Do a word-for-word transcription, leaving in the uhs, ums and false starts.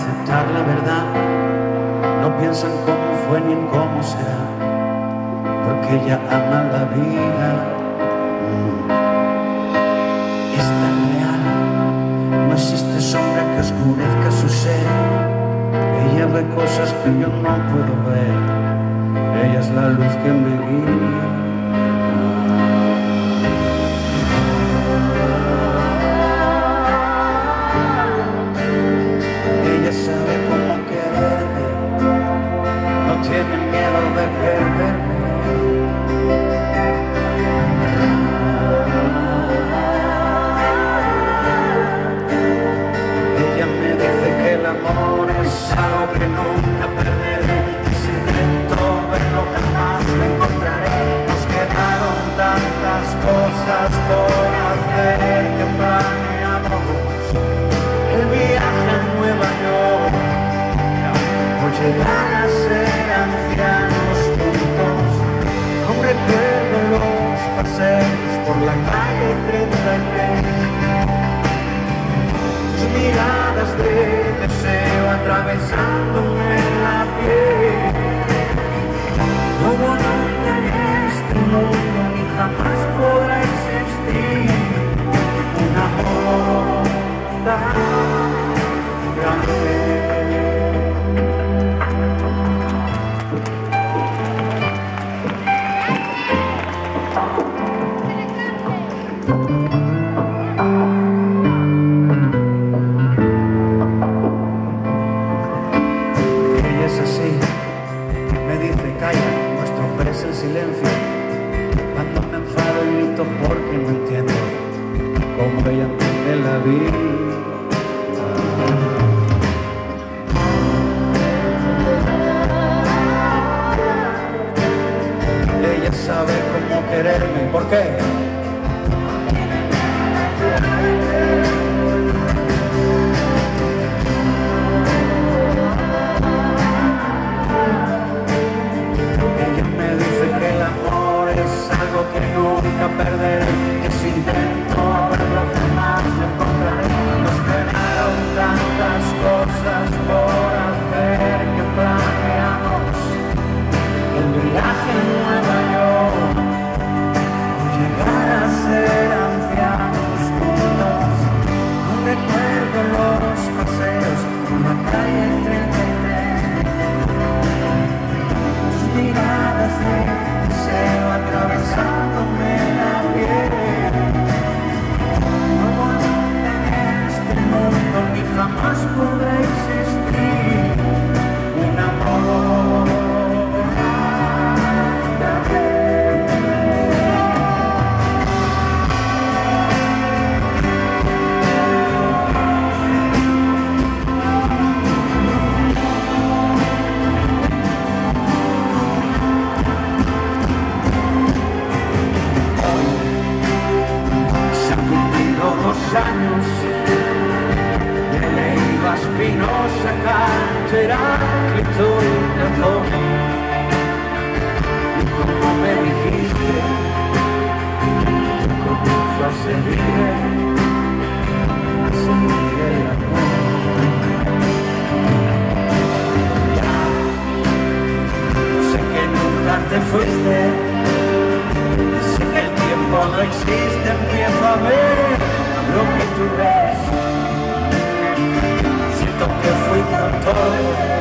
aceptar la verdad, no piensan cómo fue ni en cómo será, porque ella ama la vida. Mm. Es tan real, no existe sombra que oscurezca su ser. Ella ve cosas que yo no puedo ver, ella es la luz que me guía. Ella sabe cómo quererme, no tiene miedo de perderme. Ella me dice que el amor es algo que nunca perderé, y si intento verlo jamás lo encontraré. Nos quedaron tantas cosas por hacer que planeamos el viaje a Nueva York, por llegar a ser ancianos juntos. Aún recuerdo los paseos por la calle treinta y tres, tus miradas de deseo atravesándome la piel. No hubo nunca en este mundo ni jamás podrá existir un amor tan grande. Ella es así, me dice calla, nuestro hombre es el silencio. Cuando me enfado y grito porque no entiendo cómo ella entiende la vida. Ella sabe cómo quererme, ¿por qué? Ella me dice que el amor es algo que nunca perderé, que si intento verlo jamás lo encontraré. Nos quedaron tantas cosas por hacer que planeamos el viaje a Nueva York, llegar a ser ancianos juntos. Aún recuerdo los paseos por la calle treinta y tres, tus miradas de deseo atravesándome la piel. No hubo nunca en este mundo ni jamás podrá existir un amor. Años de Leiva Espinosa, Kant, Heráclito y Platón. Y como me dijiste, yo comienzo a servir, a sentir el amor. Ya, sé que nunca te fuiste, sé que el tiempo no existe, empiezo a ver lo que tú ves. Siento que fui con todo